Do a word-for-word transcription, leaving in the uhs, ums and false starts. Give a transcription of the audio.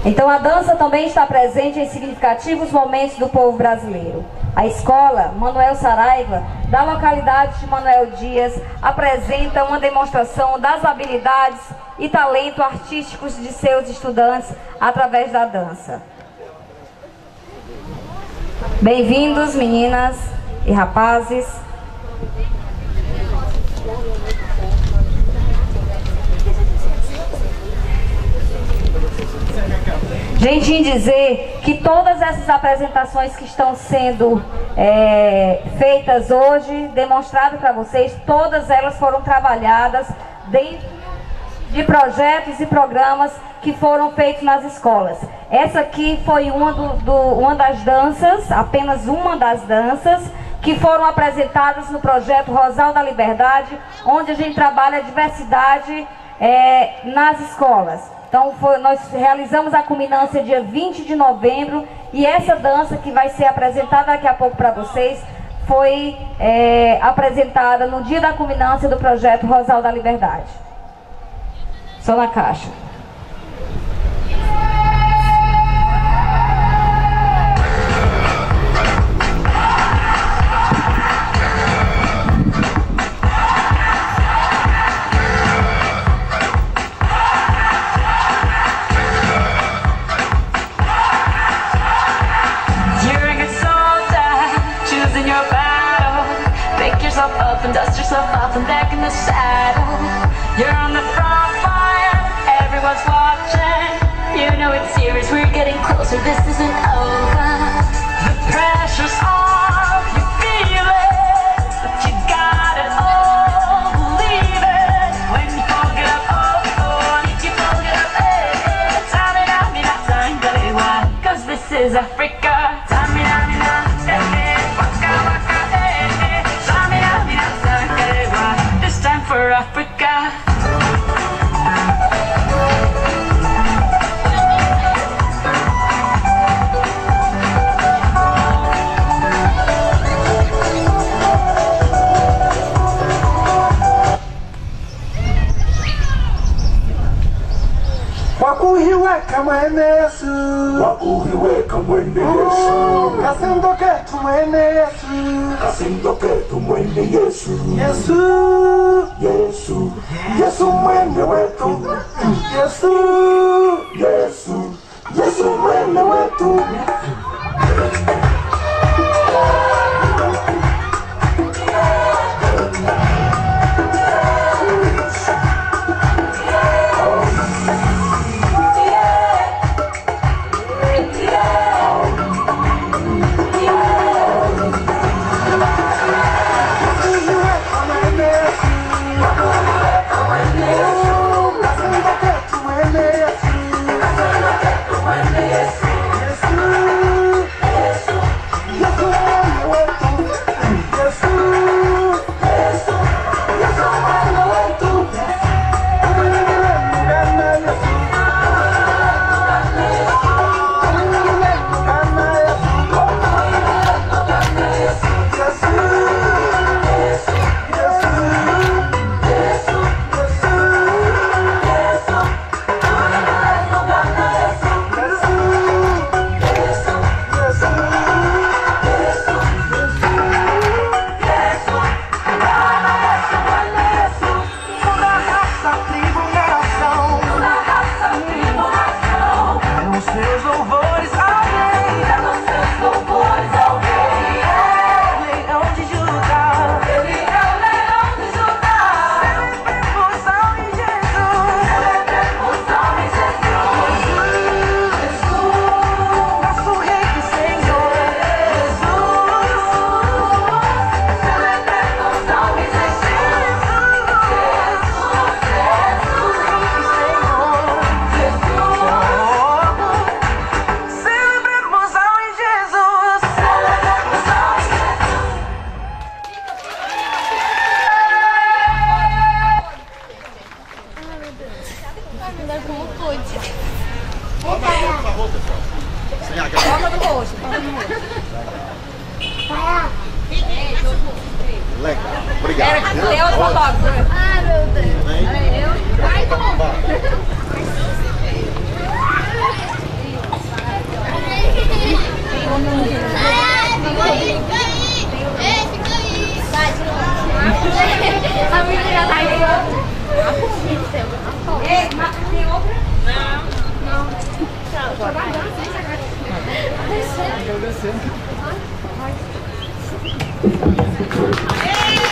Então a dança também está presente em significativos momentos do povo brasileiro. A escola Manuel Saraiva, da localidade de Manuel Dias, apresenta uma demonstração das habilidades e talento artísticos de seus estudantes através da dança. Bem-vindos, meninas e rapazes. Gente, em dizer que todas essas apresentações que estão sendo é, feitas hoje, demonstradas para vocês, todas elas foram trabalhadas dentro de projetos e programas que foram feitos nas escolas. Essa aqui foi uma, do, do, uma das danças, apenas uma das danças, que foram apresentadas no projeto Rosal da Liberdade, onde a gente trabalha a diversidade é, nas escolas. Então, foi, nós realizamos a culminância dia vinte de novembro e essa dança que vai ser apresentada daqui a pouco para vocês foi é, apresentada no dia da culminância do projeto Rosal da Liberdade. Só na caixa. Up and dust yourself off and back in the saddle. You're on the front line, everyone's watching. You know it's serious, we're getting closer, this isn't over. The pressure's on, you feel it, but you got it all, believe it. When you fold it up, oh, oh, if you fold it up, hey, hey. Tamina, mina, sangalewa, cause this is Africa. Tamina, mina, hey, hey, waka, waka, hey, hey. Tamina, mina, sangalewa, this time for Africa. Wakuhiweka mwene Yesu, wakuhiweka mwene Yesu, kasindoke tu mwene Yesu, kasindoke tu mwene Yesu, Yesu, Yesu, Yesu mwene wetu, Yesu, Yesu, Yesu mwene wetu. Agradecer.